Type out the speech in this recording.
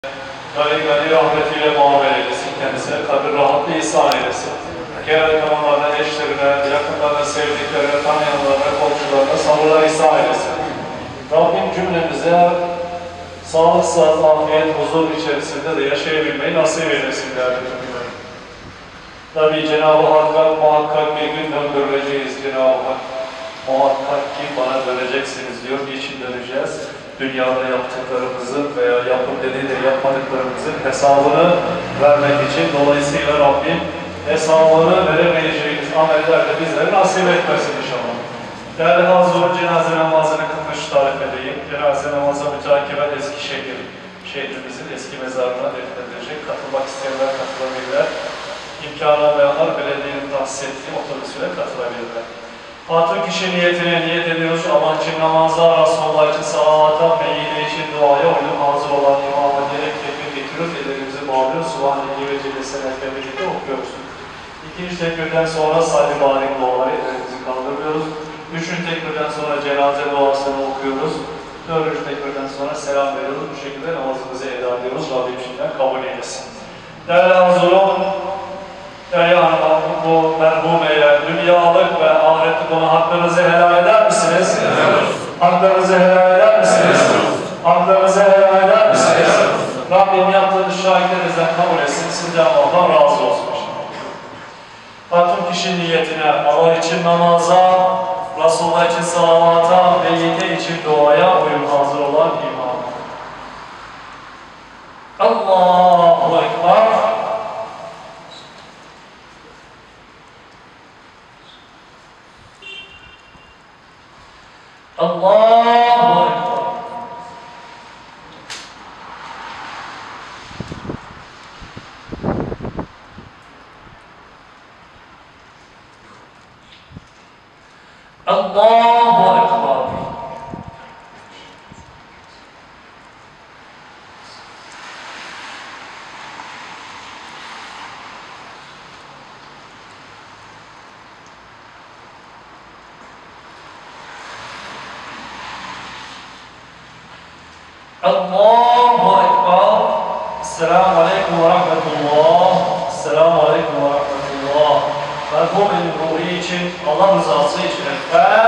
Gani rahmetiyle muamele eylesin kendisine, kabir rahatlığı ihsan eylesin. Kâr-ı tamamlarına, eşlerine, yakınlarına, sevdiklerine, tanıyanlarına, komşularına sabırlar ihsan eylesin. Rabbim cümlemize sağlık, sıhhat, afiyet, huzur içerisinde de yaşayabilmeyi nasip eylesin değerli müminler. Tabi Cenab-ı Hakk'a muhakkak bir gün döndürüleceğiz. Cenab-ı Hak muhakkak ki bana döneceksiniz diyor. Niçin döneceğiz? Dünyada yaptıklarımızın veya yapın dediği de yapmadıklarımızın hesabını vermek için. Dolayısıyla Rabbim hesabını veremeyeceğimiz amellerle bizleri nasip etmesin inşallah. Değerli hazırın cenaze namazını kılmış tarif edeyim. Cenaze namazı mütakiben Eskişehir şehrimizin eski mezarına defnedilecek. Katılmak isteyenler katılabilirler. İmkanı olmayanlar belediyenin tahsis ettiği otobüsüne katılabilirler. Hatun kişi niyetine niyet ediyoruz. Allah için namaza, Resulullah için salavata, meyyide için duaya uyum hazır olan imama diyerek tekbir getiriyoruz. Ellerimizi bağlıyoruz. Subhanallah ve Celle birlikte okuyoruz. İkinci tekbirden sonra salli barik duaları ellerimizi kaldırıyoruz. Üçüncü tekbirden sonra cenaze duasını okuyoruz. Dördüncü tekbirden sonra selam veriyoruz. Bu şekilde namazımızı eda ediyoruz. Rabbim şimdiden kabul eylesin. Değerli hazırım, Derya Hanım, bu merhumeyle dünyalık ve ahiretlik olan haklarınızı helal eder misiniz? Evet. Haklarınızı helal eder misiniz? Evet. Haklarınızı helal eder misiniz? Evet. Rabbim yaptığınız şahitlerinizden kabul etsin, sizden Allah'tan razı olsun. Hatun kişi niyetine, Allah için namaza, Resulullah için salavata, meyyite için duaya uyum hazır olan imam. Allahu Ekber. Allahu Ekber. Allahu Ekber. Allahu Ekber. Esselamu Aleyküm ve Rahmetullah. Esselamu Aleyküm ve Rahmetullah. Merhumenin ruhu için, Allah rızası için